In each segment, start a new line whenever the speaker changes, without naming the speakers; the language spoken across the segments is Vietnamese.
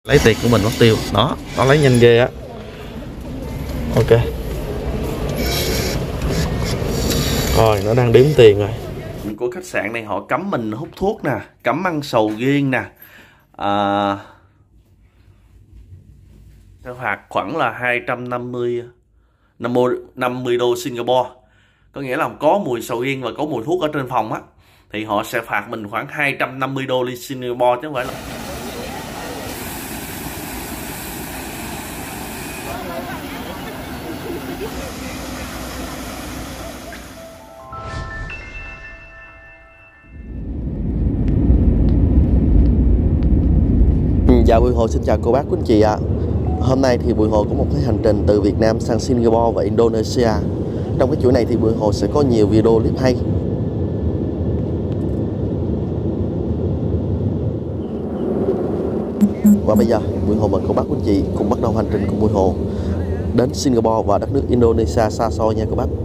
Lấy tiền của mình mất tiêu. Đó, nó lấy nhanh ghê á. Ok. Rồi, nó đang đếm tiền rồi. Của khách sạn này họ cấm mình hút thuốc nè, cấm ăn sầu riêng nè. Phạt khoảng là 250 đô Singapore. Có nghĩa là có mùi sầu riêng và có mùi thuốc ở trên phòng á, thì họ sẽ phạt mình khoảng 250 đô Singapore chứ không phải là.
Dạ Bùi Hồ xin chào cô bác quý anh chị ạ. Hôm nay thì Bùi Hồ có một cái hành trình từ Việt Nam sang Singapore và Indonesia. Trong cái chuỗi này thì Bùi Hồ sẽ có nhiều video clip hay. Và bây giờ Bùi Hồ mời cô bác quý anh chị cùng bắt đầu hành trình cùng Bùi Hồ đến Singapore và đất nước Indonesia xa xôi nha cô bác.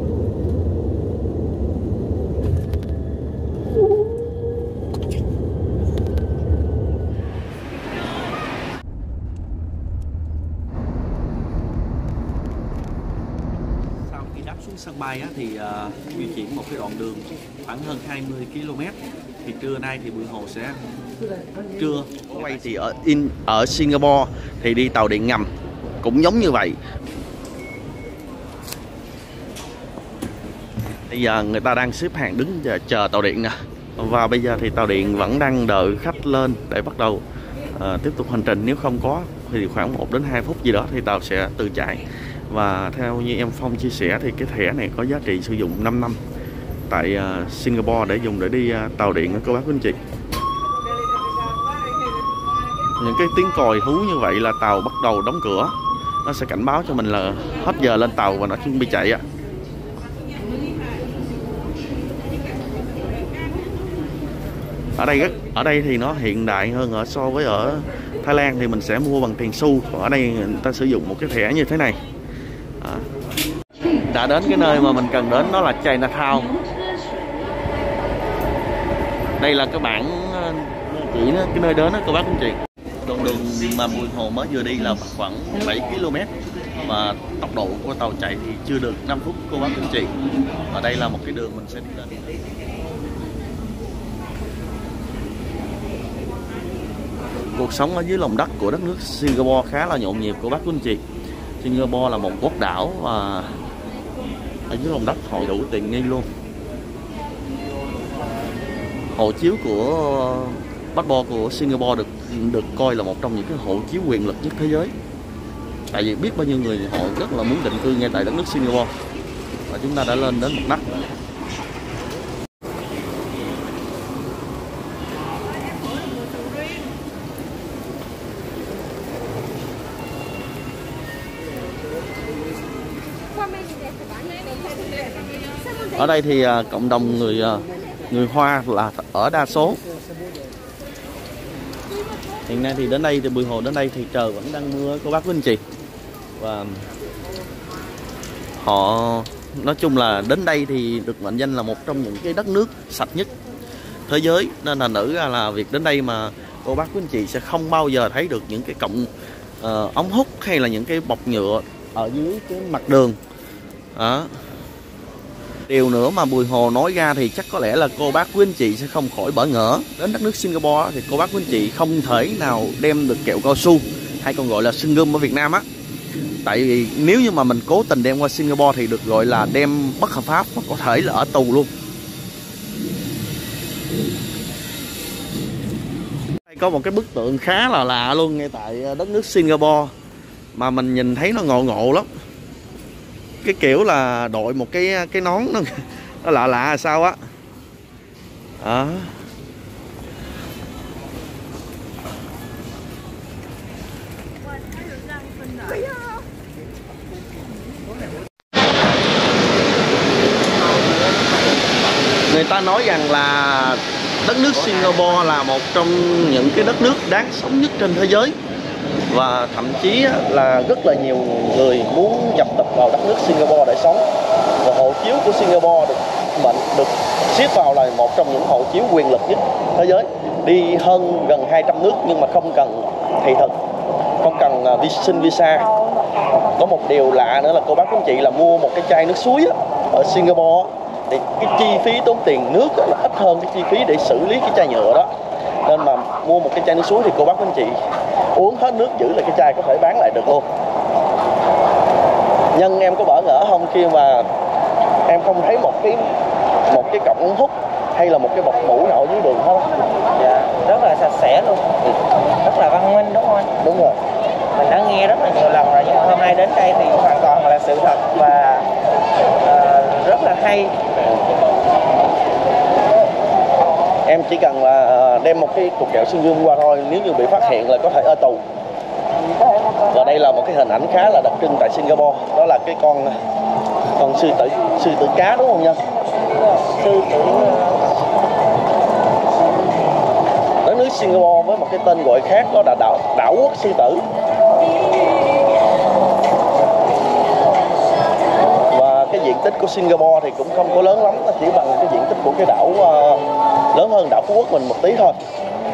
Xuống sân bay á, thì di chuyển một cái đoạn đường khoảng hơn 20 km. Thì trưa nay thì Bùi Hồ sẽ trưa quay thì ở Singapore thì đi tàu điện ngầm cũng giống như vậy. Bây giờ người ta đang xếp hàng đứng chờ tàu điện nè. Và bây giờ thì tàu điện vẫn đang đợi khách lên để bắt đầu tiếp tục hành trình. Nếu không có thì khoảng 1 đến 2 phút gì đó thì tàu sẽ tự chạy. Và theo như em Phong chia sẻ thì cái thẻ này có giá trị sử dụng 5 năm tại Singapore để dùng để đi tàu điện đó các bác quý anh chị. Những cái tiếng còi hú như vậy là tàu bắt đầu đóng cửa. Nó sẽ cảnh báo cho mình là hết giờ lên tàu và nó chuẩn bị chạy ạ. Ở đây thì nó hiện đại hơn so với ở Thái Lan thì mình sẽ mua bằng tiền xu. Còn ở đây người ta sử dụng một cái thẻ như thế này. Đã đến cái nơi mà mình cần đến, đó là Chinatown. Đây là cái bảng chỉ cái nơi đến đó các bác anh chị. Đoạn đường mà Bùi Hồ mới vừa đi là khoảng 7 km mà tốc độ của tàu chạy thì chưa được 5 phút cô bác anh chị. Và đây là một cái đường mình sẽ đi lên. Cuộc sống ở dưới lòng đất của đất nước Singapore khá là nhộn nhịp của bác quý anh chị. Singapore là một quốc đảo và ở dưới lòng đất họ đủ tiện nghi luôn. Hộ chiếu của passport của Singapore được coi là một trong những cái hộ chiếu quyền lực nhất thế giới. Tại vì biết bao nhiêu người họ rất là muốn định cư ngay tại đất nước Singapore. Và chúng ta đã lên đến một đất. Ở đây thì cộng đồng người Hoa là ở đa số. Hiện nay thì đến đây thì Bùi Hồ đến đây thì trời vẫn đang mưa cô bác quý anh chị. Và họ nói chung là đến đây thì được mệnh danh là một trong những cái đất nước sạch nhất thế giới. Nên là nữ ra là việc đến đây mà cô bác quý anh chị sẽ không bao giờ thấy được những cái cọng ống hút hay là những cái bọc nhựa ở dưới cái mặt đường. Đó. Điều nữa mà Bùi Hồ nói ra thì chắc có lẽ là cô bác quý anh chị sẽ không khỏi bỡ ngỡ. Đến đất nước Singapore thì cô bác quý anh chị không thể nào đem được kẹo cao su hay còn gọi là sưng gum ở Việt Nam á. Tại vì nếu như mà mình cố tình đem qua Singapore thì được gọi là đem bất hợp pháp và có thể là ở tù luôn. Đây có một cái bức tượng khá là lạ luôn ngay tại đất nước Singapore mà mình nhìn thấy nó ngộ ngộ lắm. Cái kiểu là đội một cái nón nó lạ lạ là sao á. Người ta nói rằng là đất nước Singapore là một trong những cái đất nước đáng sống nhất trên thế giới. Và thậm chí là rất là nhiều người muốn nhập tịch vào đất nước Singapore để sống. Và hộ chiếu của Singapore được xếp vào là một trong những hộ chiếu quyền lực nhất thế giới. Đi gần 200 nước nhưng mà không cần thị thực, không cần xin visa. Có một điều lạ nữa là cô bác quý anh chị là mua một cái chai nước suối á, ở Singapore á, thì cái chi phí tốn tiền nước là ít hơn cái chi phí để xử lý cái chai nhựa đó. Nên mà mua một cái chai nước suối thì cô bác quý anh chị uống hết nước giữ lại cái chai có thể bán lại được luôn. Nhưng em có bỡ ngỡ không khi mà em không thấy một cái cọng hút hay là một cái bọc mũ nào ở dưới đường hết?
Dạ, rất là sạch sẽ luôn, rất là văn minh đúng không anh?
Đúng rồi.
Mình đã nghe rất là nhiều lần rồi nhưng mà hôm nay đến đây thì hoàn toàn là sự thật và rất là hay.
Em chỉ cần là đem một cái cục kẹo xương gươm qua thôi, nếu như bị phát hiện là có thể ở tù. Và đây là một cái hình ảnh khá là đặc trưng tại Singapore, đó là cái con sư tử cá đúng không nha?
Sư tử
Đất nước Singapore với một cái tên gọi khác đó là đảo quốc sư tử. Và cái diện tích của Singapore thì cũng không có lớn lắm, nó chỉ bằng cái diện tích của cái đảo lớn hơn đảo Phú Quốc mình một tí thôi.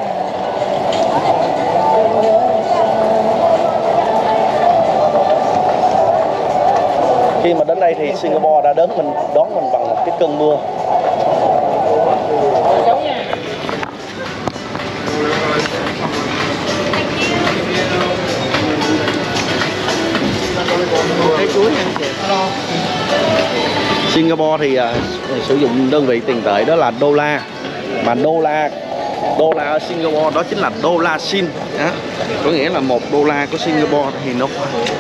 Khi mà đến đây thì Singapore đã đón mình bằng một cái cơn mưa. Singapore thì sử dụng đơn vị tiền tệ đó là đô la, mà đô la ở Singapore đó chính là đô la Sin, có nghĩa là $1 của Singapore thì nó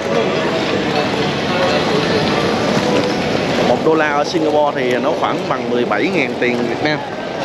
$1 ở Singapore thì nó khoảng bằng 17.000 tiền Việt Nam.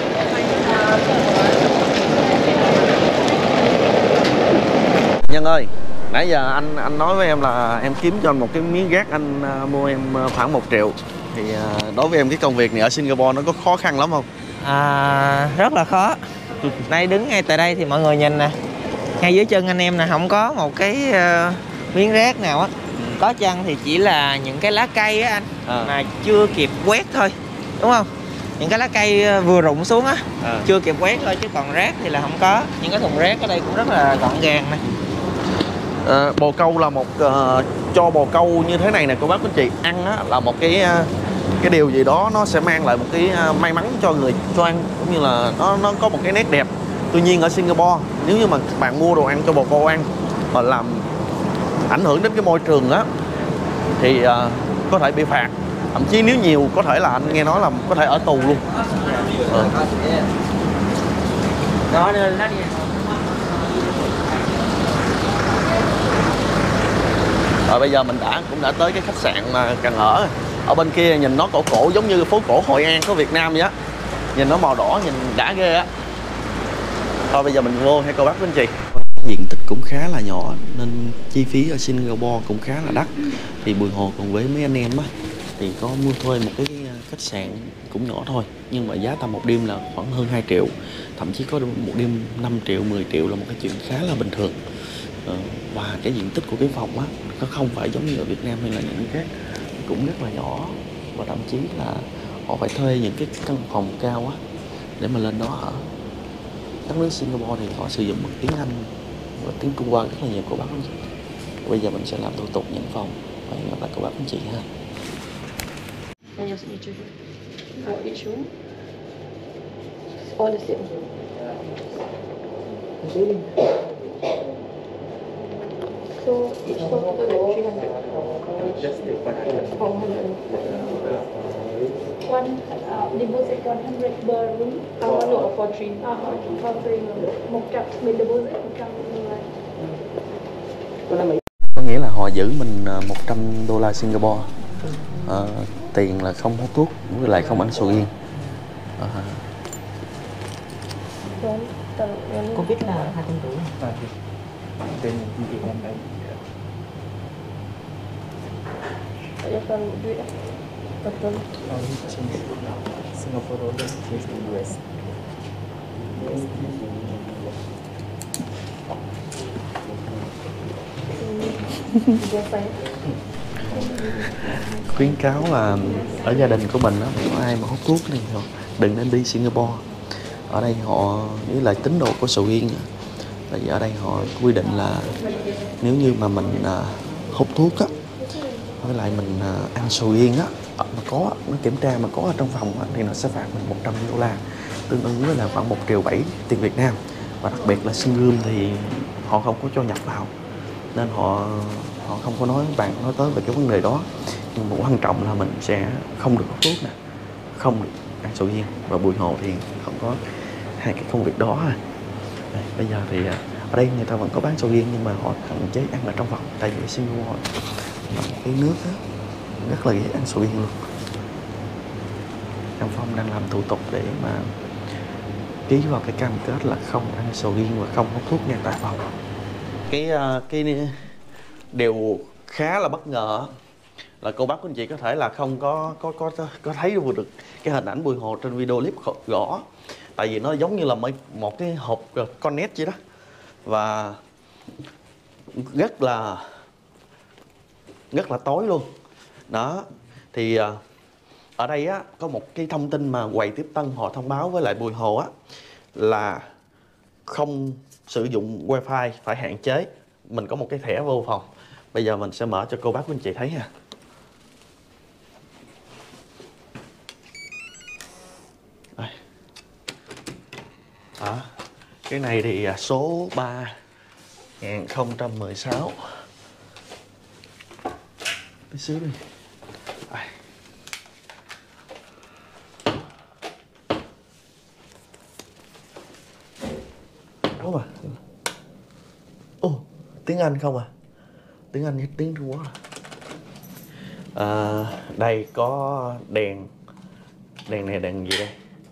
Nhân ơi, nãy giờ anh nói với em là em kiếm cho anh một cái miếng gác, anh mua em khoảng 1 triệu. Thì đối với em cái công việc này ở Singapore nó có khó khăn lắm không?
Rất là khó. Đây đứng ngay tại đây thì mọi người nhìn nè, ngay dưới chân anh em nè, không có một cái miếng rác nào á. Có chăng thì chỉ là những cái lá cây á anh, mà chưa kịp quét thôi, đúng không? Những cái lá cây vừa rụng xuống á, chưa kịp quét thôi, chứ còn rác thì là không có. Những cái thùng rác ở đây cũng rất là gọn gàng nè.
Bồ câu là một cho bồ câu như thế này nè cô bác quý chị ăn á, là một cái điều gì đó nó sẽ mang lại một cái may mắn cho người cho ăn, cũng như là nó có một cái nét đẹp. Tuy nhiên ở Singapore nếu như mà bạn mua đồ ăn cho bồ câu ăn mà làm ảnh hưởng đến cái môi trường á thì có thể bị phạt, thậm chí nếu nhiều có thể là anh nghe nói là có thể ở tù luôn. Rồi bây giờ mình cũng đã tới cái khách sạn mà cần ở. Ở bên kia nhìn nó cổ giống như phố cổ Hội An của Việt Nam vậy á. Nhìn nó màu đỏ, nhìn đã ghê á. Thôi bây giờ mình vô hay cô bác với anh chị. Diện tích cũng khá là nhỏ nên chi phí ở Singapore cũng khá là đắt. Thì Bùi Hồ cùng với mấy anh em á thì có mua thuê một cái khách sạn cũng nhỏ thôi, nhưng mà giá tầm một đêm là khoảng hơn 2 triệu. Thậm chí có một đêm 5 triệu, 10 triệu là một cái chuyện khá là bình thường. Và cái diện tích của cái phòng á nó không phải giống như ở Việt Nam hay là những khác, cũng rất là nhỏ. Và thậm chí là họ phải thuê những cái căn phòng cao á để mà lên đó ở. Đất nước Singapore thì họ sử dụng bằng tiếng Anh và tiếng Trung Hoa rất là nhiều cô bác anh chị. Bây giờ mình sẽ làm thủ tục nhận phòng và hẹn gặp lại cô bác anh chị ha.
And your signature for each room. All the same. So each total like 300.
Just take 100.
400. One deposit 100 per room. No, for 3. For 3 room. 100 mình deposit 100 đô la.
Có nghĩa là họ giữ mình $100 Singapore. Tiền là không hút thuốc với lại không ăn sầu riêng.
Cô biết là 200 rưỡi. Tên Việt Nam đây.
Betul.
Singapore dollar change to US.
Khuyến cáo là ở gia đình của mình đó, có ai mà hút thuốc thì đừng nên đi Singapore. Ở đây họ với lại tín đồ của sầu riêng
Tại vì ở đây họ quy định là nếu như mà mình hút thuốc á, với lại mình ăn sầu riêng á, nó kiểm tra mà có ở trong phòng á, thì nó sẽ phạt mình 100 đô la, tương ứng với là khoảng 1,7 triệu tiền Việt Nam. Và đặc biệt là Sun Room thì họ không có cho nhập vào, nên họ không có nói tới về cái vấn đề đó. Nhưng mà quan trọng là mình sẽ không được hút thuốc nè, không được ăn sầu riêng, và Bùi Hồ thì không có hai cái công việc đó. Đây, bây giờ thì ở đây người ta vẫn có bán sầu riêng, nhưng mà họ hạn chế ăn ở trong phòng, tại vì Singapore là một cái nước đó, rất là dễ ăn sầu riêng luôn. Anh Phong đang làm thủ tục để mà ký vào cái cam kết là không ăn sầu riêng và không hút thuốc ngay tại phòng. Cái điều khá là bất ngờ là cô bác của anh chị có thể là không có thấy được cái hình ảnh Bùi Hồ trên video clip rõ, tại vì nó giống như là một cái hộp Connect vậy đó, và rất là tối luôn đó. Thì ở đây á có một cái thông tin mà quầy tiếp tân họ thông báo với lại Bùi Hồ á, là không sử dụng wifi, phải hạn chế. Mình có một cái thẻ vô phòng, bây giờ mình sẽ mở cho cô bác của anh chị thấy ha. Đây. Cái này thì số 3016. Tí xíu đi. Đây. Đúng rồi. Ồ, tiếng Anh không à? Tiếng Anh với tiếng Trung Quốc à? Đây có đèn này, đèn gì đây?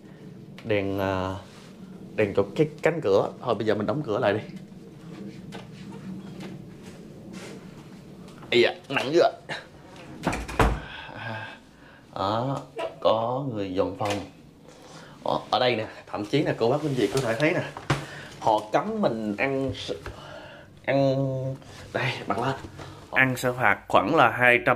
Đèn cho cái cánh cửa. Thôi bây giờ mình đóng cửa lại đi. Ây da, nặng dữ ạ. Có người dọn phòng. Ở đây nè, thậm chí là cô bác anh chị có thể thấy nè, họ cấm mình ăn đây, bật lên. Ăn sẽ phạt khoảng là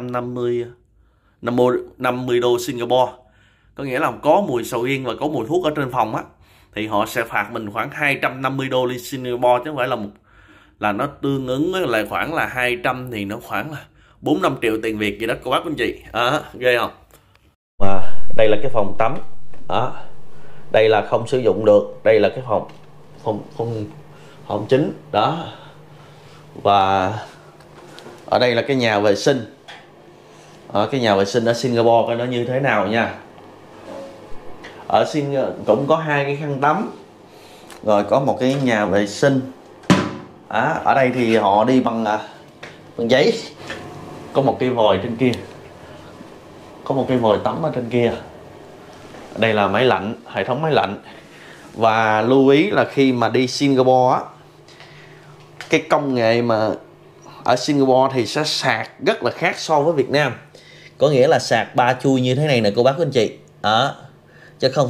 250 đô Singapore. Có nghĩa là có mùi sầu riêng và có mùi thuốc ở trên phòng á, thì họ sẽ phạt mình khoảng 250 đô Singapore, chứ không phải là nó tương ứng với lại khoảng là 200 thì nó khoảng là 4-5 triệu tiền Việt gì đó cô bác anh chị. Ghê không? Và đây là cái phòng tắm. Đây là không sử dụng được. Đây là cái phòng chính đó. Và ở đây là cái nhà vệ sinh. Cái nhà vệ sinh ở Singapore coi nó như thế nào nha. Ở Singapore cũng có 2 cái khăn tắm, rồi có một cái nhà vệ sinh. Ở đây thì họ đi bằng giấy. Có một cái vòi trên kia, có một cái vòi tắm ở trên kia. Đây là máy lạnh, hệ thống máy lạnh. Và lưu ý là khi mà đi Singapore á, cái công nghệ mà ở Singapore thì sẽ sạc rất là khác so với Việt Nam. Có nghĩa là sạc 3 chui như thế này nè cô bác anh chị. Chứ không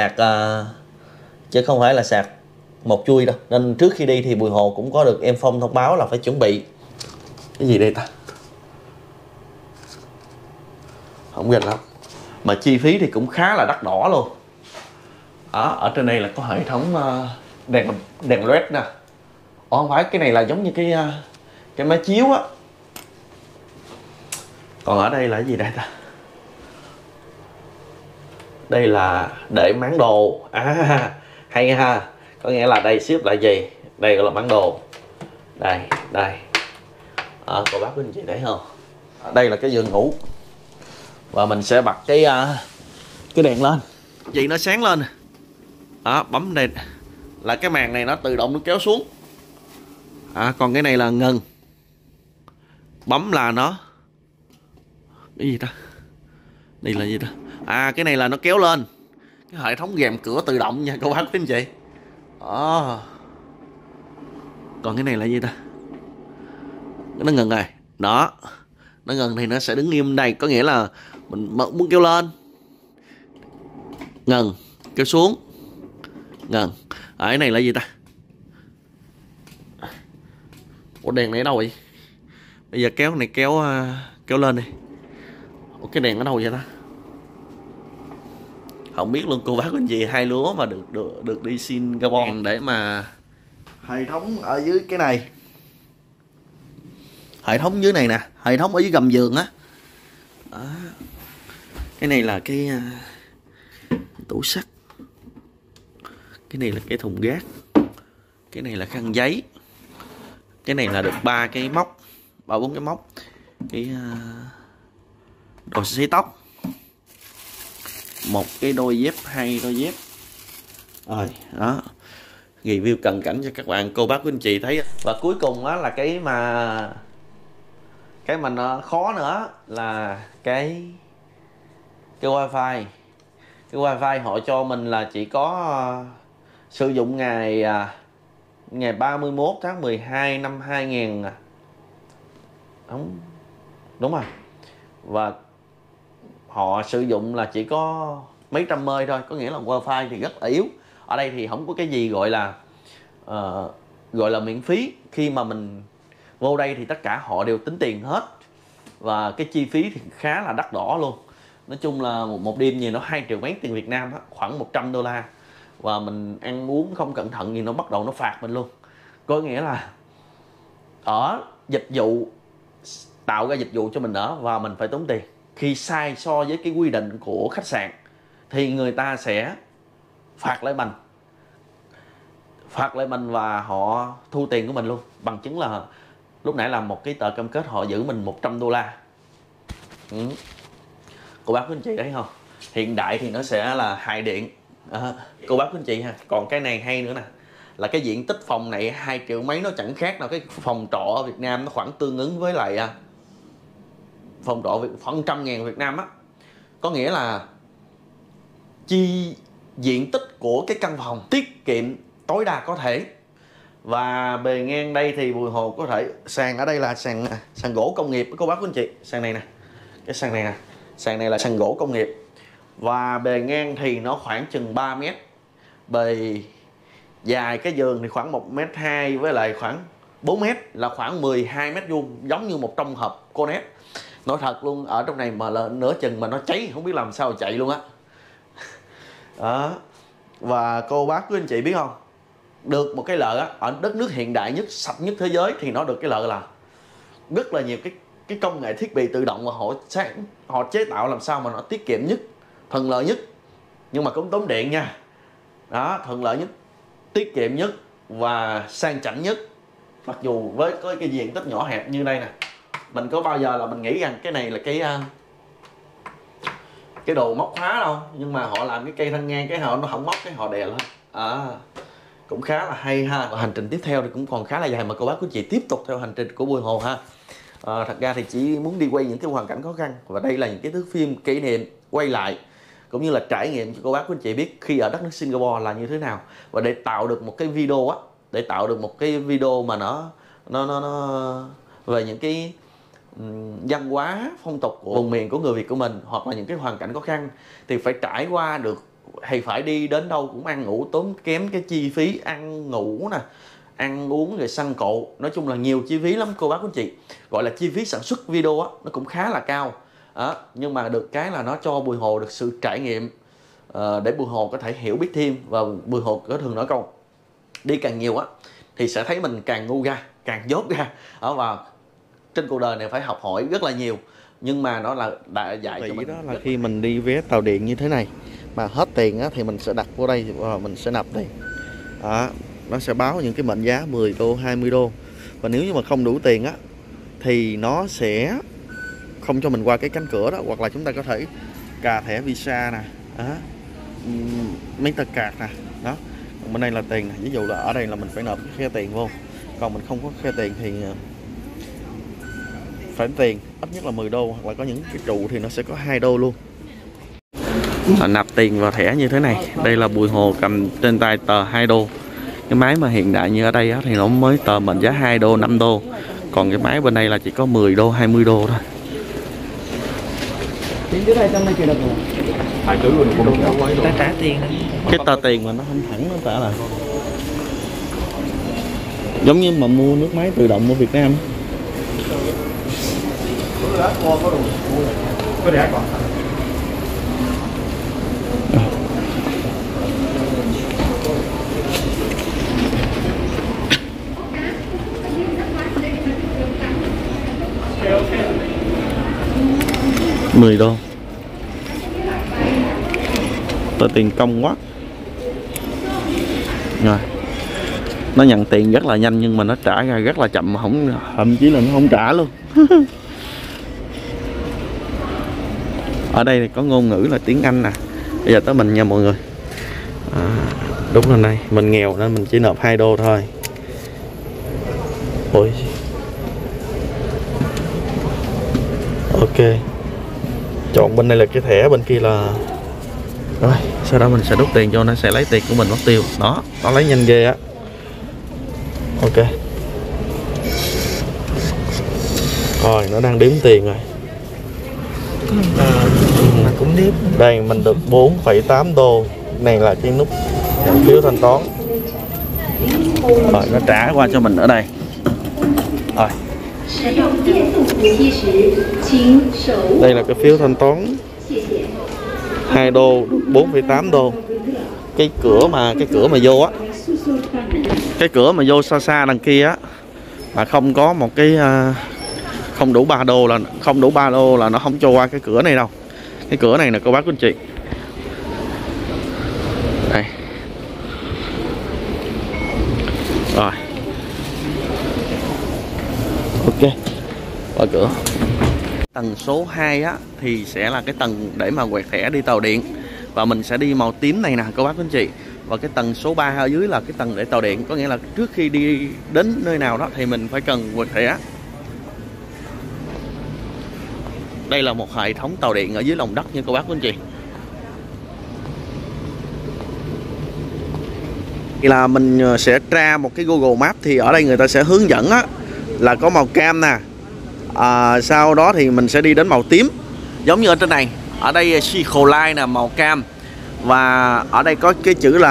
phải là sạc một chui đâu. Nên trước khi đi thì Bùi Hồ cũng có được em Phong thông báo là phải chuẩn bị. Cái gì đây ta? Không gần lắm. Mà chi phí thì cũng khá là đắt đỏ luôn. Ở trên đây là có hệ thống đèn LED nè. Không phải, cái này là giống như cái máy chiếu á. Còn ở đây là cái gì đây ta? Đây là để bán đồ. Hay ha. Có nghĩa là đây ship là gì? Đây gọi là bán đồ. Đây. Cô bác quý anh chị thấy không? Đây là cái giường ngủ. Và mình sẽ bật cái đèn lên. Vậy nó sáng lên. Bấm này là cái màn này nó tự động nó kéo xuống. Còn cái này là ngừng. Bấm là nó. Cái gì ta? Đây là gì ta? Cái này là nó kéo lên. Cái hệ thống rèm cửa tự động nha cô bác quý anh chị. Còn cái này là gì ta? Nó ngừng rồi. Đó. Nó ngừng thì nó sẽ đứng im đây. Có nghĩa là mình muốn kéo lên, ngừng, kéo xuống, ngừng. Cái này là gì ta? Ủa đèn này ở đâu vậy? Bây giờ kéo này kéo lên đi. Ủa cái đèn ở đâu vậy ta? Không biết luôn cô bác anh chị. Hai lúa mà được đi Singapore để mà
Hệ thống ở dưới cái này, hệ thống dưới này nè, hệ thống ở dưới gầm giường á. Cái này là cái tủ sắt, cái này là cái thùng rác, cái này là khăn giấy, cái này là được 3 cái móc, 3-4 cái móc, cái đồ sấy tóc, một cái đôi dép, 2 đôi dép. Rồi đó, review cận cảnh cho các bạn cô bác quý anh chị thấy. Và cuối cùng á là cái mà nó khó nữa là cái wifi. Cái wifi họ cho mình là chỉ có sử dụng ngày 31 tháng 12 năm 2000. Đúng rồi. Và họ sử dụng là chỉ có mấy trăm mê thôi, có nghĩa là wifi thì rất là yếu. Ở đây thì không có cái gì gọi là miễn phí. Khi mà mình vô đây thì tất cả họ đều tính tiền hết, và cái chi phí thì khá là đắt đỏ luôn. Nói chung là một đêm gì nó 2 triệu mấy tiền Việt Nam đó, khoảng 100 đô la. Và mình ăn uống không cẩn thận gì nó bắt đầu nó phạt mình luôn. Có nghĩa là ở dịch vụ, tạo ra dịch vụ cho mình ở và mình phải tốn tiền. Khi sai so với cái quy định của khách sạn thì người ta sẽ phạt lại mình và họ thu tiền của mình luôn. Bằng chứng là lúc nãy là một cái tờ cam kết họ giữ mình 100 đô la. Cô bác quý anh chị thấy không? Hiện đại thì nó sẽ là hài điện. Cô bác quý anh chị ha. Còn cái này hay nữa nè, là cái diện tích phòng này 2 triệu mấy, nó chẳng khác nào cái phòng trọ ở Việt Nam, nó khoảng tương ứng với lại phòng trọ khoảng 100.000 Việt Nam á. Có nghĩa là diện tích của cái căn phòng tiết kiệm tối đa có thể. Và bề ngang đây thì Bùi Hồ có thể, sàn ở đây là sàn gỗ công nghiệp cô bác quý anh chị. Sàn này nè, cái sàn này nè, sàn này là sàn gỗ công nghiệp. Và bề ngang thì nó khoảng chừng 3 mét. Bề dài cái giường thì khoảng 1,2 m với lại khoảng 4 mét, là khoảng 12 mét vuông, giống như một trong hộp Conet. Nói thật luôn, ở trong này mà là nửa chừng mà nó cháy không biết làm sao chạy luôn á. Đó. Và cô bác quý anh chị biết không, được một cái lợi á, ở đất nước hiện đại nhất, sạch nhất thế giới thì nó được cái lợi là rất là nhiều cái công nghệ thiết bị tự động, và họ chế tạo làm sao mà nó tiết kiệm nhất, thuận lợi nhất, nhưng mà cũng tốn điện nha. Đó, thuận lợi nhất, tiết kiệm nhất và sang chảnh nhất. Mặc dù với cái diện tích nhỏ hẹp như đây nè, mình có bao giờ là mình nghĩ rằng cái này là cái đồ móc khóa đâu, nhưng mà họ làm cái cây thân ngang, cái họ nó không móc, cái họ đè lên. Cũng khá là hay ha. Và hành trình tiếp theo thì cũng còn khá là dài, mà cô bác quý chị tiếp tục theo hành trình của Bùi Hồ ha. Thật ra thì chỉ muốn đi quay những cái hoàn cảnh khó khăn, và đây là những cái thước phim kỷ niệm quay lại, cũng như là trải nghiệm cho cô bác quý chị biết khi ở đất nước Singapore là như thế nào. Và để tạo được một cái video á, để tạo được một cái video mà nó về những cái văn hóa phong tục của vùng miền của người Việt của mình, hoặc là những cái hoàn cảnh khó khăn, thì phải trải qua được, hay phải đi đến đâu cũng ăn ngủ tốn kém cái chi phí ăn ngủ nè, ăn uống rồi xăng cộ, nói chung là nhiều chi phí lắm cô bác quý chị. Gọi là chi phí sản xuất video á, nó cũng khá là cao. Nhưng mà được cái là nó cho Bùi Hồ được sự trải nghiệm, để Bùi Hồ có thể hiểu biết thêm. Và Bùi Hồ có thường nói câu đi càng nhiều á thì sẽ thấy mình càng ngu ra, càng dốt ra. Và trên cuộc đời này phải học hỏi rất là nhiều, nhưng mà nó là đã dạy cho mình. Đó là khi mình đi vé tàu điện như thế này mà hết tiền á, thì mình sẽ đặt vô đây và mình sẽ nạp tiền. Nó sẽ báo những cái mệnh giá 10 đô, 20 đô. Và nếu như mà không đủ tiền á thì nó sẽ không cho mình qua cái cánh cửa đó. Hoặc là chúng ta có thể cà thẻ Visa nè, Mastercard nè. Đó, bên đây là tiền nè. Ví dụ là ở đây là mình phải nộp cái khe tiền vô, còn mình không có khe tiền thì phải tiền ít nhất là 10 đô, hoặc là có những cái trụ thì nó sẽ có 2 đô luôn. Nạp tiền vào thẻ như thế này. Đây là Bùi Hồ cầm trên tay tờ 2 đô. Cái máy mà hiện đại như ở đây á, thì nó mới tờ mệnh giá 2 đô, 5 đô. Còn cái máy bên đây là chỉ có 10 đô, 20 đô thôi.
Ta trả tiền.
Cái tờ tiền mà nó không thẳng, nó trả là giống như mà mua nước máy tự động ở Việt Nam. $10. Tao tiền công quá. Rồi. Nó nhận tiền rất là nhanh nhưng mà nó trả ra rất là chậm, mà không, thậm chí là nó không trả luôn. Ở đây thì có ngôn ngữ là tiếng Anh nè. Bây giờ tới mình nha mọi người. Đúng rồi, này mình nghèo nên mình chỉ nộp $2 thôi. Ôi. Ok. Chọn bên đây là cái thẻ, bên kia là rồi, sau đó mình sẽ đút tiền cho nó sẽ lấy tiền của mình mất tiêu. Đó, nó lấy nhanh ghê á. Ok. Rồi, nó đang đếm tiền rồi.
Mà cũng đếm.
Đây mình được $4,8. Này là cái nút nhận phiếu thanh toán. Rồi, nó trả qua cho mình ở đây. Rồi. Đây là cái phiếu thanh toán. $2, $4,8. Cái cửa mà vô á, cái cửa mà vô xa xa đằng kia á, mà không có một cái không đủ $3 là nó không cho qua cái cửa này đâu. Cái cửa này nè cô bác quý anh chị. Đây. Rồi. Ok. Qua cửa. Tầng số 2 á thì sẽ là cái tầng để mà quẹt thẻ đi tàu điện, và mình sẽ đi màu tím này nè cô bác quý anh chị. Và cái tầng số 3 ở dưới là cái tầng để tàu điện, có nghĩa là trước khi đi đến nơi nào đó thì mình phải cần quẹt thẻ. Đây là một hệ thống tàu điện ở dưới lòng đất nha cô bác quý anh chị. Thì là mình sẽ tra một cái Google Maps, thì ở đây người ta sẽ hướng dẫn á là có màu cam nè. Sau đó thì mình sẽ đi đến màu tím, giống như ở trên này. Ở đây Circle Line là màu cam, và ở đây có cái chữ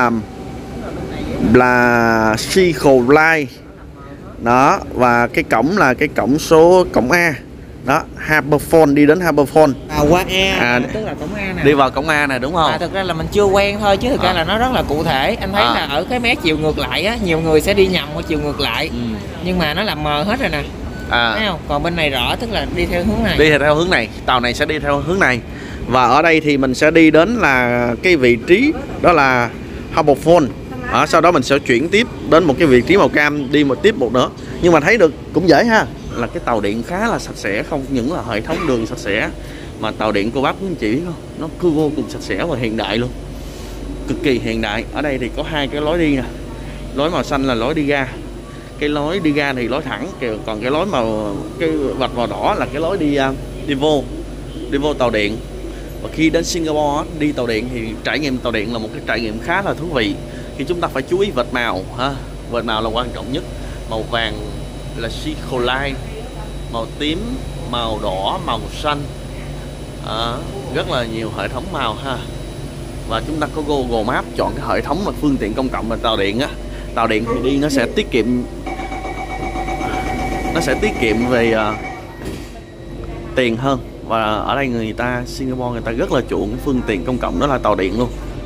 là Circle Line đó, và cái cổng là cái cổng A đó, Harbourfront, đi đến Harbourfront.
Qua A, tức là cổng A nè.
Đi vào cổng A này đúng không?
Thực ra là mình chưa quen thôi, chứ thực ra là nó rất là cụ thể. Anh thấy là ở cái mé chiều ngược lại á, nhiều người sẽ đi nhầm qua chiều ngược lại. Nhưng mà nó làm mờ hết rồi nè. Thấy không? Còn bên này rõ, tức là đi theo hướng này.
Đi theo hướng này, tàu này sẽ đi theo hướng này. Và ở đây thì mình sẽ đi đến là cái vị trí đó là Harbourfront. Sau đó mình sẽ chuyển tiếp đến một cái vị trí màu cam, đi tiếp một nữa. Nhưng mà thấy được cũng dễ ha, là cái tàu điện khá là sạch sẽ, không những là hệ thống đường sạch sẽ mà tàu điện cô bác quý anh chị biết không, nó cứ vô cùng sạch sẽ và hiện đại luôn, cực kỳ hiện đại. Ở đây thì có hai cái lối đi nè, lối màu xanh là lối đi ga, cái lối đi ga thì lối thẳng, còn cái lối màu cái vạch màu đỏ là cái lối đi vô tàu điện. Và khi đến Singapore đi tàu điện thì trải nghiệm tàu điện là một cái trải nghiệm khá là thú vị, khi chúng ta phải chú ý vệt màu ha. Vệt màu là quan trọng nhất. Màu vàng là Circle Line, màu tím, màu đỏ, màu xanh, rất là nhiều hệ thống màu ha. Và chúng ta có Google Maps chọn cái hệ thống mà phương tiện công cộng là tàu điện á. Tàu điện thì đi nó sẽ tiết kiệm về tiền hơn. Và ở đây người ta Singapore người ta rất là chuộng cái phương tiện công cộng đó là tàu điện luôn.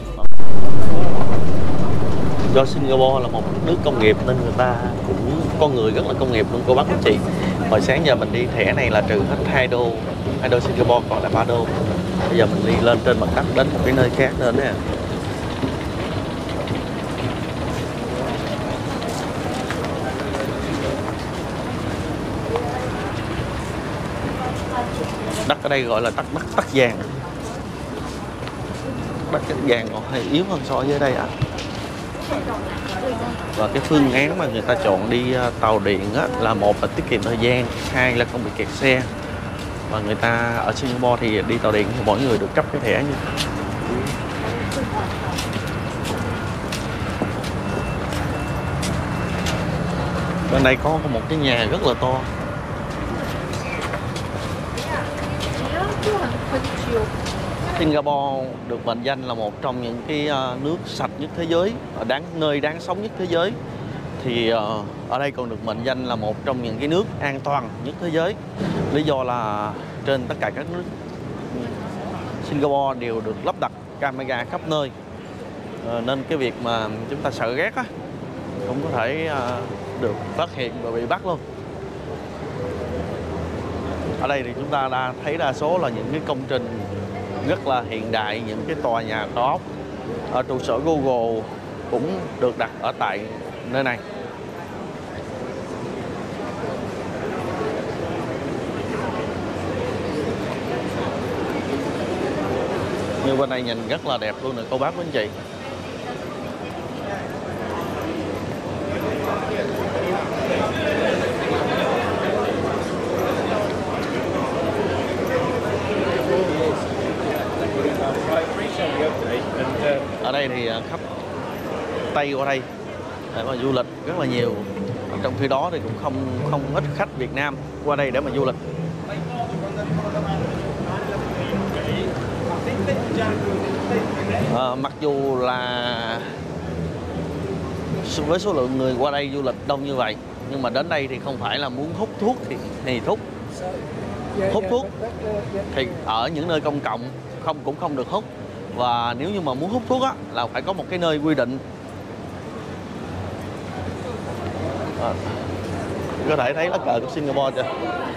Do Singapore là một nước công nghiệp nên người ta cũng con người rất là công nghiệp luôn cô bác anh chị. Hồi sáng giờ mình đi thẻ này là trừ hết $2 Singapore còn là $3. Bây giờ mình đi lên trên mặt đất đến một cái nơi khác nên nè. Đất ở đây gọi là đất vàng. Đất vàng còn hơi yếu hơn so với đây ạ. Và cái phương án mà người ta chọn đi tàu điện á, là một là tiết kiệm thời gian, hai là không bị kẹt xe. Và người ta ở Singapore thì đi tàu điện thì mỗi người được cấp cái thẻ như bên đây có một cái nhà rất là to. Singapore được mệnh danh là một trong những cái nước sạch nhất thế giới, nơi đáng sống nhất thế giới. Thì ở đây còn được mệnh danh là một trong những cái nước an toàn nhất thế giới. Lý do là trên tất cả các nước Singapore đều được lắp đặt camera khắp nơi, nên cái việc mà chúng ta sợ rét á cũng có thể được phát hiện và bị bắt luôn. ở đây thì chúng ta đã thấy đa số là những cái công trình rất là hiện đại, những cái tòa nhà cao ốc. Ở trụ sở Google cũng được đặt ở tại nơi này. Như bên này nhìn rất là đẹp luôn nè cô bác quý anh chị. Ở đây thì khách Tây qua đây để mà du lịch rất là nhiều. Trong khi đó thì cũng không ít khách Việt Nam qua đây để mà du lịch. Mặc dù là với số lượng người qua đây du lịch đông như vậy, nhưng mà đến đây thì không phải là muốn hút thuốc thì hút thuốc thì ở những nơi công cộng cũng không được hút. Và nếu như mà muốn hút thuốc á là phải có một cái nơi quy định. Có thể thấy lá cờ của Singapore chưa?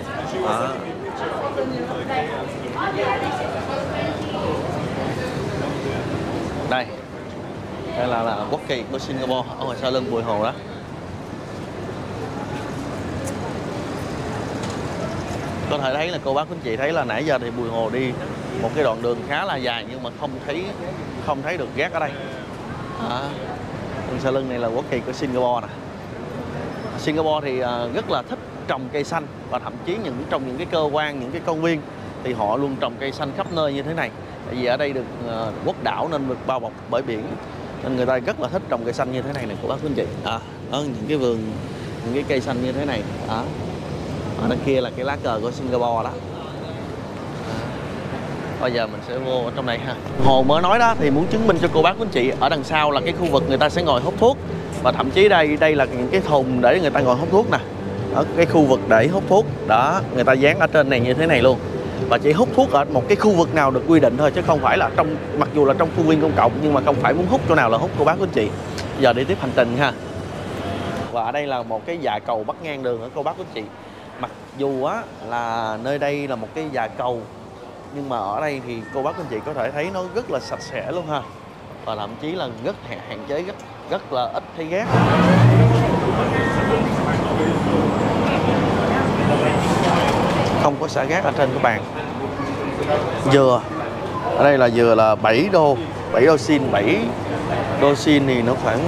Đây là quốc kỳ của Singapore ở ngoài sau lưng Bùi Hồ đó. Có thể thấy là cô bác quý anh chị thấy là nãy giờ thì Bùi Hồ đi một cái đoạn đường khá là dài nhưng mà không thấy được gác ở đây. Sau lưng này là quốc kỳ của Singapore nè. Singapore thì rất là thích trồng cây xanh, và thậm chí trong những cái cơ quan, những cái công viên thì họ luôn trồng cây xanh khắp nơi như thế này. Tại vì ở đây được quốc đảo nên được bao bọc bởi biển, nên người ta rất là thích trồng cây xanh như thế này của bác quý anh chị. Đó, những cái vườn, những cái cây xanh như thế này. Đó. Ở đằng kia là cái lá cờ của Singapore đó. Bây giờ mình sẽ vô ở trong đây ha. Hồ mới nói đó thì muốn chứng minh cho cô bác quý anh chị, ở đằng sau là cái khu vực người ta sẽ ngồi hút thuốc, và thậm chí đây là những cái thùng để người ta ngồi hút thuốc nè. Ở cái khu vực để hút thuốc đó, người ta dán ở trên này như thế này luôn. Và chỉ hút thuốc ở một cái khu vực nào được quy định thôi, chứ không phải là mặc dù là trong khuôn viên công cộng nhưng mà không phải muốn hút chỗ nào là hút cô bác quý anh chị. Bây giờ đi tiếp hành trình ha. Và ở đây là một cái dạ cầu bắc ngang đường ở cô bác quý anh chị. Mặc dù á là nơi đây là một cái dạ cầu, nhưng mà ở đây thì cô bác quý anh chị có thể thấy nó rất là sạch sẽ luôn ha. Và thậm chí là rất hạn chế, rất là ít thấy gác. Không có xả gác ở trên cái bàn. Dừa, ở đây là dừa là 7 đô xin. 7 đô xin thì nó khoảng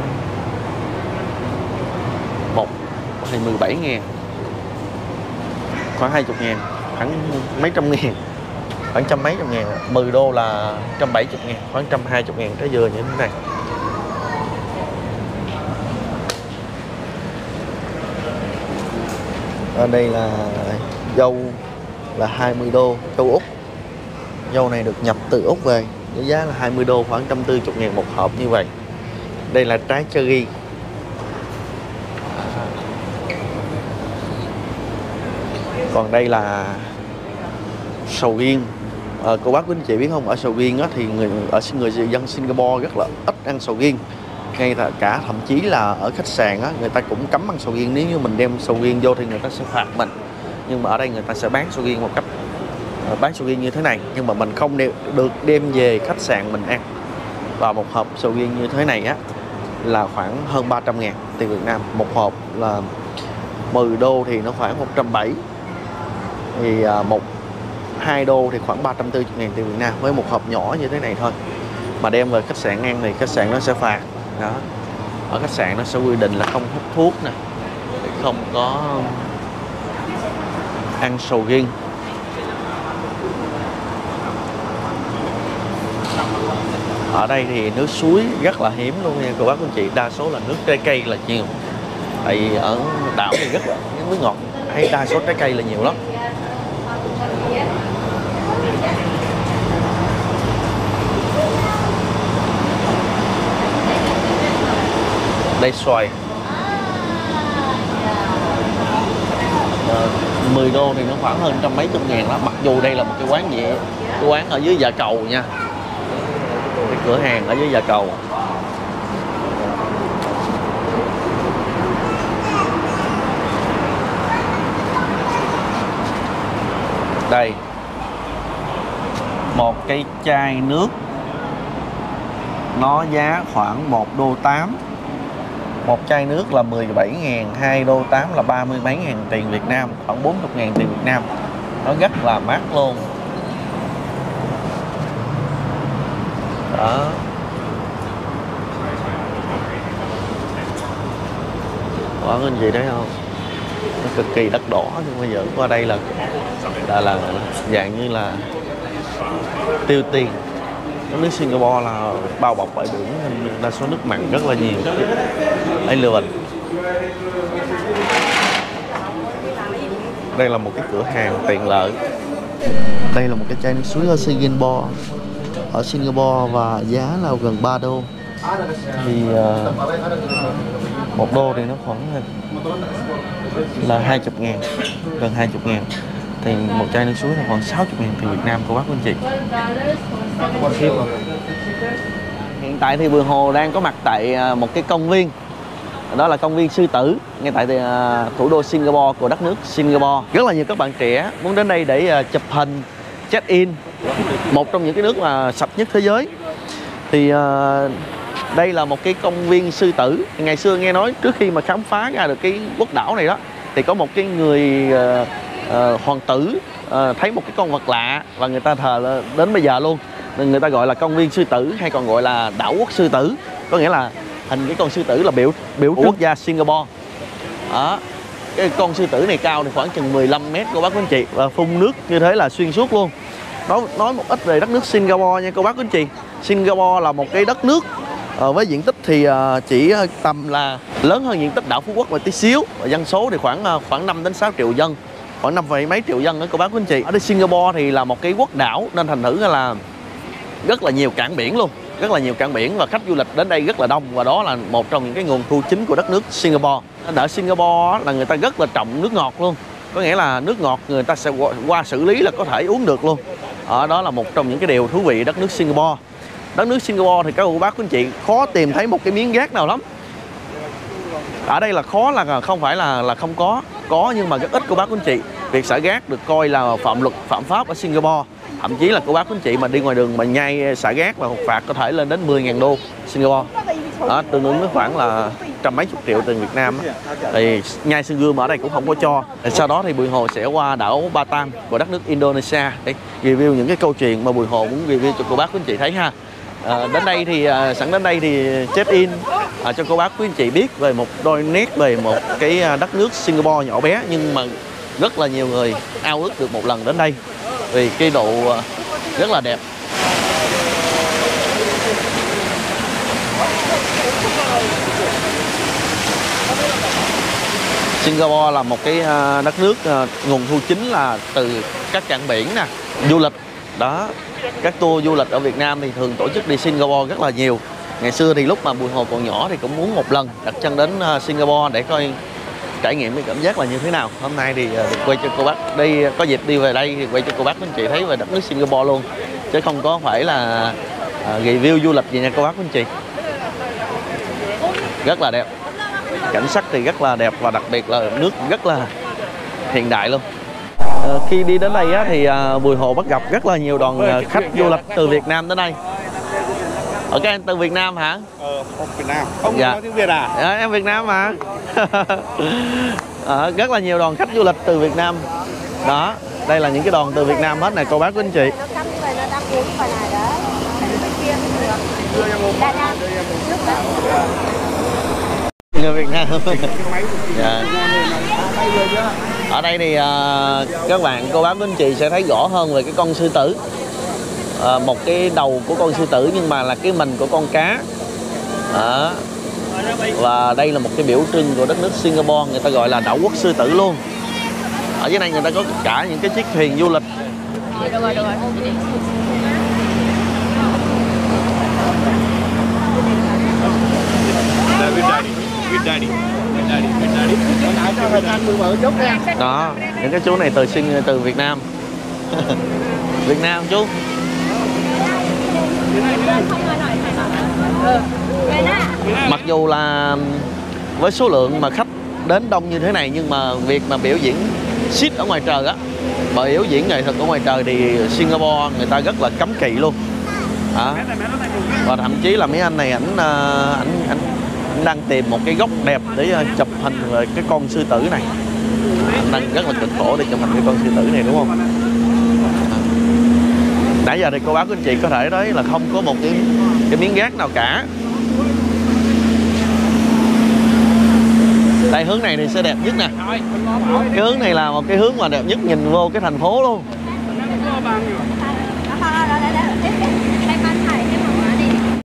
thì 17.000, khoảng 20.000, khoảng mấy trăm ngàn, khoảng trăm mấy trăm ngàn. 10 đô là 170.000, khoảng 120.000 trái dừa như thế này. Ở đây là dâu là 20 đô, châu Úc. Dâu này được nhập từ Úc về, với giá là 20 đô, khoảng 140.000 một hộp như vậy. Đây là trái cherry. Còn đây là sầu riêng. Cô bác quý anh chị biết không, ở sầu riêng á, thì người dân Singapore rất là ít ăn sầu riêng. Ngay cả thậm chí là ở khách sạn á, người ta cũng cấm ăn sầu riêng. Nếu như mình đem sầu riêng vô thì người ta sẽ phạt mình. Nhưng mà ở đây người ta sẽ bán sầu riêng một cách bán sầu riêng như thế này, nhưng mà mình không được đem về khách sạn mình ăn. Và một hộp sầu riêng như thế này á là khoảng hơn 300.000 tiền Việt Nam. Một hộp là 10 đô thì nó khoảng 170. Thì 2 đô thì khoảng 340.000 tiền Việt Nam với một hộp nhỏ như thế này thôi. Mà đem về khách sạn ăn thì khách sạn nó sẽ phạt. Đó. Ở khách sạn nó sẽ quy định là không hút thuốc nè, không có ăn sầu riêng. Ở đây thì nước suối rất là hiếm luôn nha cô bác anh chị, đa số là nước trái cây là nhiều. Tại vì ở đảo thì rất là nước ngọt, hay đa số trái cây là nhiều lắm. Đây xoài 10 đô thì nó khoảng hơn trăm mấy chục ngàn đó. Mặc dù đây là một cái quán gì, cái quán ở dưới dạ cầu nha, cái cửa hàng ở dưới dạ cầu.
Đây, một cái chai nước nó giá khoảng 1 đô 8. Một chai nước là 17.000, 2 đô 8 là 30 mấy ngàn tiền Việt Nam, khoảng 40.000 tiền Việt Nam. Nó rất là mát luôn. Đó. Có anh chị thấy không? Nó cực kỳ đắt đỏ, nhưng bây giờ qua đây là dạng như là tiêu tiền. Nước Singapore là bao bọc bãi biển nên đa số nước mặn rất là nhiều. Đây lừa mình. Đây là một cái cửa hàng tiện lợi. Đây là một cái chai nước suối ở Singapore và giá là gần 3 đô. Thì 1 đô thì nó khoảng là 20.000, gần 20.000. Thì một chai nước suối là khoảng 60.000 tiền Việt Nam cô bác anh chị. Hiện tại thì Bùi Hồ đang có mặt tại một cái công viên. Đó là công viên Sư Tử, ngay tại thủ đô Singapore của đất nước Singapore. Rất là nhiều các bạn trẻ muốn đến đây để chụp hình, check in. Một trong những cái nước mà sạch nhất thế giới. Thì đây là một cái công viên Sư Tử. Ngày xưa nghe nói trước khi mà khám phá ra được cái quốc đảo này đó, thì có một cái người hoàng tử thấy một cái con vật lạ và người ta thờ đến bây giờ luôn, nên người ta gọi là công viên Sư Tử, hay còn gọi là đảo quốc Sư Tử. Có nghĩa là hình cái con sư tử là biểu quốc gia Singapore. Đó. Cái con sư tử này cao thì khoảng chừng 15 mét cô bác quý anh chị, và phun nước như thế là xuyên suốt luôn. Nói một ít về đất nước Singapore nha cô bác quý anh chị. Singapore là một cái đất nước với diện tích thì chỉ tầm là lớn hơn diện tích đảo Phú Quốc một tí xíu, và dân số thì khoảng 5 đến 6 triệu dân, khoảng 5 mấy triệu dân đó cô bác quý anh chị. Ở đây Singapore thì là một cái quốc đảo nên thành thử là rất là nhiều cảng biển luôn, rất là nhiều cảng biển, và khách du lịch đến đây rất là đông, và đó là một trong những cái nguồn thu chính của đất nước Singapore. Ở Singapore là người ta rất là trọng nước ngọt luôn, có nghĩa là nước ngọt người ta sẽ qua xử lý là có thể uống được luôn. Đó là một trong những cái điều thú vị đất nước Singapore. Đất nước Singapore thì các cô bác quý anh chị khó tìm thấy một cái miếng rác nào lắm. Ở đây là khó là không phải là không có nhưng mà rất ít cô bác quý anh chị. Việc xả rác được coi là phạm luật, phạm pháp ở Singapore. Thậm chí là cô bác quý anh chị mà đi ngoài đường mà nhai xả rác và phạt có thể lên đến 10.000 đô Singapore. Đó, tương ứng với khoảng là trăm mấy chục triệu tiền Việt Nam. Thì nhai xương gươm ở đây cũng không có cho. Sau đó thì Bùi Hồ sẽ qua đảo Batam của đất nước Indonesia để review những cái câu chuyện mà Bùi Hồ muốn review cho cô bác quý anh chị thấy ha. Đến đây thì sẵn đến đây thì check in cho cô bác quý anh chị biết về một đôi nét về một cái đất nước Singapore nhỏ bé, nhưng mà rất là nhiều người ao ước được một lần đến đây vì cái độ rất là đẹp. Singapore là một cái đất nước nguồn thu chính là từ các cảng biển nè, du lịch đó. Các tour du lịch ở Việt Nam thì thường tổ chức đi Singapore rất là nhiều. Ngày xưa thì lúc mà Bùi Hồ còn nhỏ thì cũng muốn một lần đặt chân đến Singapore để coi trải nghiệm cái cảm giác là như thế nào. Hôm nay thì được quay cho cô bác đây, có dịp đi về đây thì quay cho cô bác anh chị thấy về đất nước Singapore luôn, chứ không có phải là review du lịch gì nha cô bác anh chị. Rất là đẹp, cảnh sắc thì rất là đẹp, và đặc biệt là nước rất là hiện đại luôn. Khi đi đến đây á, thì Bùi Hồ bắt gặp rất là nhiều đoàn khách du lịch từ Việt Nam đến đây. Ở các anh từ Việt Nam hả?
Không Việt Nam. Không nói tiếng Việt à?
Dạ, em Việt Nam mà. Rất là nhiều đoàn khách du lịch từ Việt Nam. Đó, đây là những cái đoàn từ Việt Nam hết này cô bác quý anh chị. Người Việt Nam. Dạ. Ở đây thì các bạn cô bác quý anh chị sẽ thấy rõ hơn về cái con sư tử. Một cái đầu của con sư tử nhưng mà là cái mình của con cá. Đó. Và đây là một cái biểu trưng của đất nước Singapore, người ta gọi là đảo quốc sư tử luôn. Ở dưới này người ta có cả những cái chiếc thuyền du lịch. Đó, những cái chú này từ Việt Nam. Việt Nam chú. Mặc dù là với số lượng mà khách đến đông như thế này, nhưng mà việc mà biểu diễn ship ở ngoài trời á
Bởi biểu diễn nghệ thuật ở ngoài trời thì Singapore người ta rất là cấm kỵ luôn. Và thậm chí là mấy anh này ảnh đang tìm một cái góc đẹp để chụp hình về cái con sư tử này. Anh đang rất là cực khổ để chụp hình cái con sư tử này, đúng không? Nãy giờ thì cô bác của anh chị có thể thấy là không có một cái miếng gác nào cả. Đây hướng này thì sẽ đẹp nhất nè. Cái hướng này là một cái hướng mà đẹp nhất, nhìn vô cái thành phố luôn.